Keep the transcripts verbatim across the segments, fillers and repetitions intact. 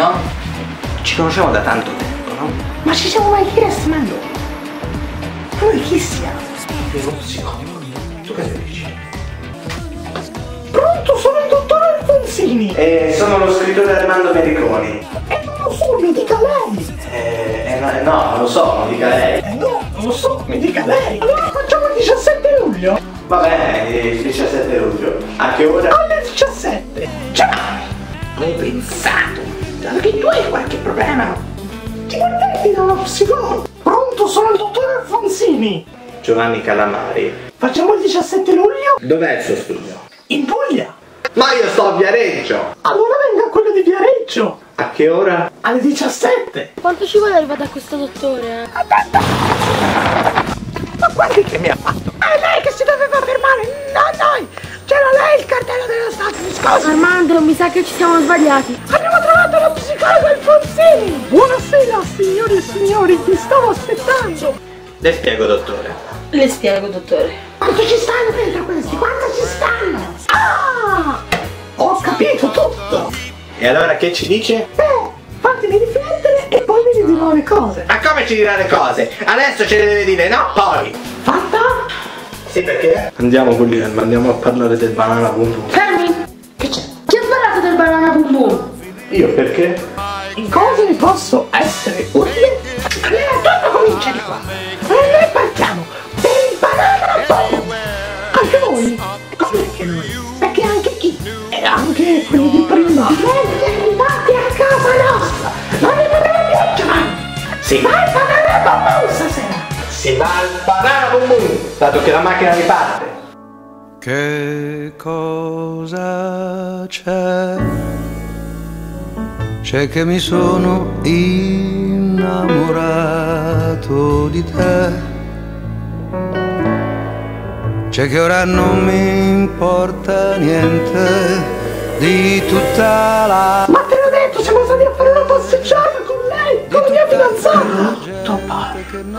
no? Ci conosciamo da tanto tempo, no? Ma ci siamo mai chiesti, ma noi? Noi chi siamo? Io non psicologo. Tu che dici? Pronto, sono il dottor Alfonsini. E sono lo scrittore Armando Mericoni. E non lo so, mi dica lei. Eh, eh no, no, non lo so, non dica lei. Eh no, non lo so, mi dica lei. Allora facciamo il diciassette luglio. Va bene, il diciassette luglio. A che ora? Alle diciassette. Ciao. Hai pensato? Che tu hai qualche problema? Ti guardi da uno psicologo. Pronto, sono il dottor Alfonsini. Giovanni Calamari. Facciamo il diciassette luglio? Dov'è il suo studio? In Puglia. Ma io sto a Viareggio. Allora venga a quello di Viareggio. A che ora? Alle diciassette. Quanto ci vuole arrivare da questo dottore? Aspetta. Ma guardi che mi ha fatto. È lei che si doveva fermare, non noi. C'era lei il cartello dello Stato, mi scusi. Armando, mi sa che ci siamo sbagliati. Abbiamo trovato lo psicologo Alfonsini. Buonasera signori e signori, vi stavo aspettando. Le spiego, dottore. Le spiego, dottore. Quanto ci stanno dentro questi? Quanto ci stanno? Ah! Ho capito tutto. E allora che ci dice? Beh, fatemi riflettere e poi vi dirò le cose. Ma come ci dirà le cose? Adesso ce le deve dire, no? Poi. Fatta? Sì, perché? Andiamo Guglielmo, andiamo a parlare del banana boom boom. Fermi! Che c'è? Chi ha parlato del banana boom boom? Io perché? In cosa vi posso essere utile? Allora tutto comincia di qua. E noi partiamo per il banana boom. Anche voi? Come che noi? Perché anche chi? E anche quelli di prima. Benvenuti a casa nostra. Non ne potete più, Giovanni. Si va al banana boom boom stasera. Si va al banana boom boom, dato che la macchina riparte. Che cosa c'è? C'è che mi sono innamorato di te. C'è che ora non mi importa niente di tutta la... Ma te l'ho detto, siamo stati a fare una passeggiata con lei, con la mia fidanzata. Toppa.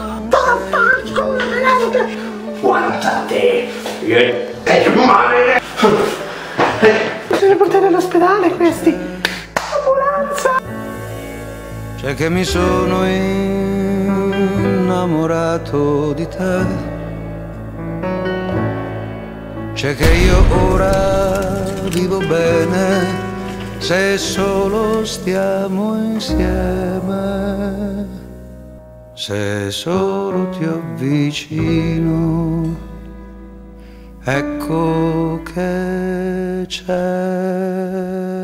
Toppa. Guardate. Che male. Bisogna portare all'ospedale questi. Ambulanza. C'è che mi sono innamorato di te. C'è che io ora vivo bene se solo stiamo insieme, se solo ti avvicino, ecco che c'è.